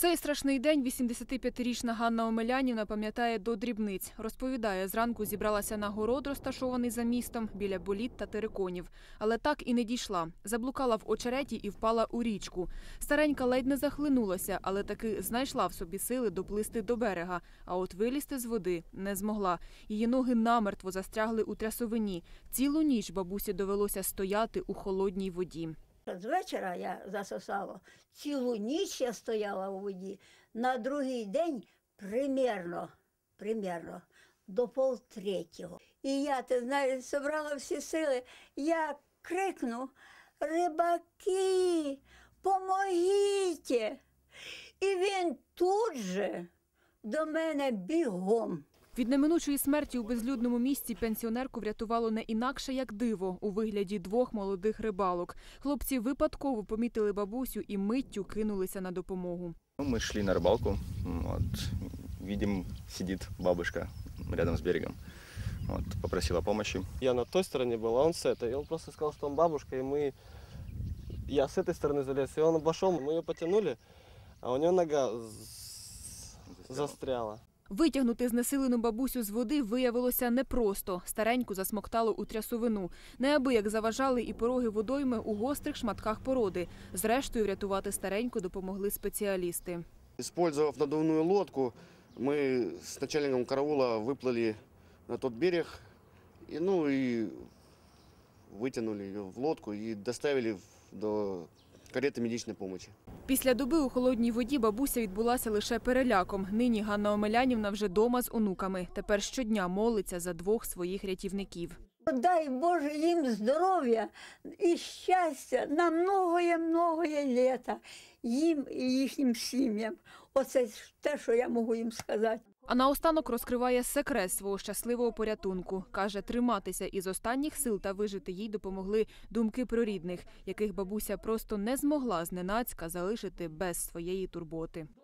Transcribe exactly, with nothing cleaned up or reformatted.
Цей страшний день вісімдесятип'ятирічна Ганна Омелянівна пам'ятає до дрібниць. Розповідає, зранку зібралася на город, розташований за містом, біля боліт та териконів. Але так і не дійшла. Заблукала в очереті і впала у річку. Старенька ледь не захлинулася, але таки знайшла в собі сили доплисти до берега. А от вилізти з води не змогла. Її ноги намертво застрягли у трясовині. Цілу ніч бабусі довелося стояти у холодній воді. З вечора я засосала, цілу ніч я стояла у воді, на другий день примерно, примерно до полтретього. І я, ти знаєш, зібрала всі сили, я крикну: «Рибаки, помогіть!» І він тут же до мене бігом. Від неминучої смерті у безлюдному місці пенсіонерку врятувало не інакше, як диво, у вигляді двох молодих рибалок. Хлопці випадково помітили бабусю і миттю кинулися на допомогу. Ми йшли на рибалку, от, бачимо, сидить бабушка рядом з берегом. Вот, попросила допомоги. Я на той стороне был, а он с этой. И он просто сказал, что он бабушка, и мы... Я с этой стороны залез, и он обошел, мы ее потянули, а у нее нога застряла. Витягнути знесилену бабусю з води виявилося непросто. Стареньку засмоктало у трясовину. Неабияк заважали і пороги водойми у гострих шматках породи. Зрештою, врятувати стареньку допомогли спеціалісти. Использовав надувную лодку, мы с начальником караула выплыли на тот берег, и, ну и вытянули ее в лодку и доставили до карети медичної допомоги. Після доби у холодній воді бабуся відбулася лише переляком. Нині Ганна Омелянівна вже дома з онуками. Тепер щодня молиться за двох своїх рятівників. Дай Боже їм здоров'я і щастя на многоє-многоє літа, їм і їхнім сім'ям. Оце те, що я можу їм сказати. А наостанок розкриває секрет свого щасливого порятунку. Каже, триматися із останніх сил та вижити їй допомогли думки про рідних, яких бабуся просто не змогла зненацька залишити без своєї турботи.